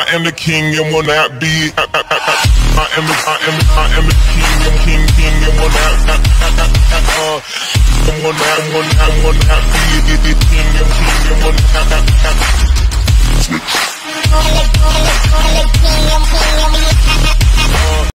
I am the king and will not be. I am the king and will not be the king and will not.